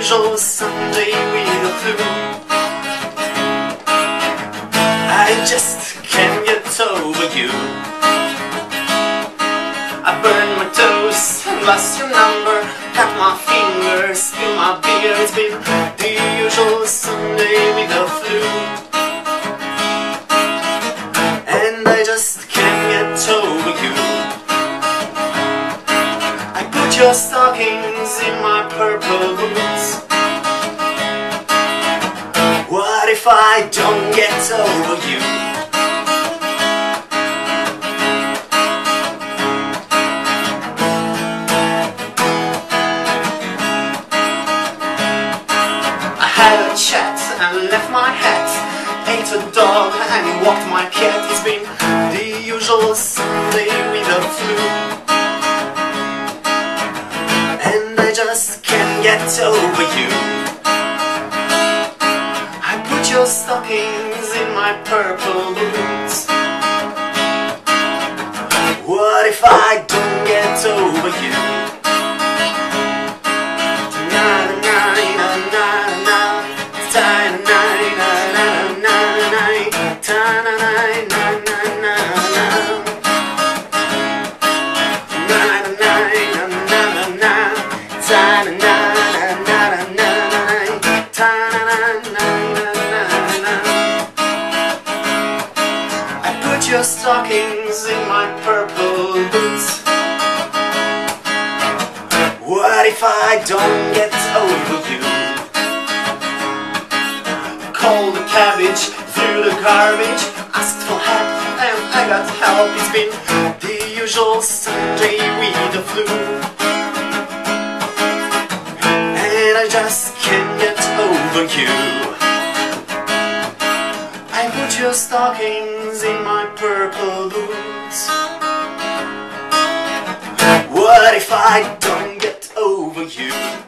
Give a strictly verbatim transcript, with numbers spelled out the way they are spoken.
usual Sunday with the flu. I just can't get over you. I burned my toes, lost your number, cut my fingers, spilled my beer. It's been the usual Sunday with the flu, and I just can't get over you. I put your stockings in my purple boots. What if I don't get over you? Had a chat and left my hat, ate a dog and walked my cat. It's been the usual Sunday with the flu, and I just can't get over you. I put your stockings in my purple boots. What if I don't get over you? I put your stockings in my purple boots. What if I don't get over you? Called the cabbage, threw the garbage, asked for help and I got help. It's been the usual Sunday with the flu, and I just can't get over you. I put your stockings in my purple boots. What if I don't get over you?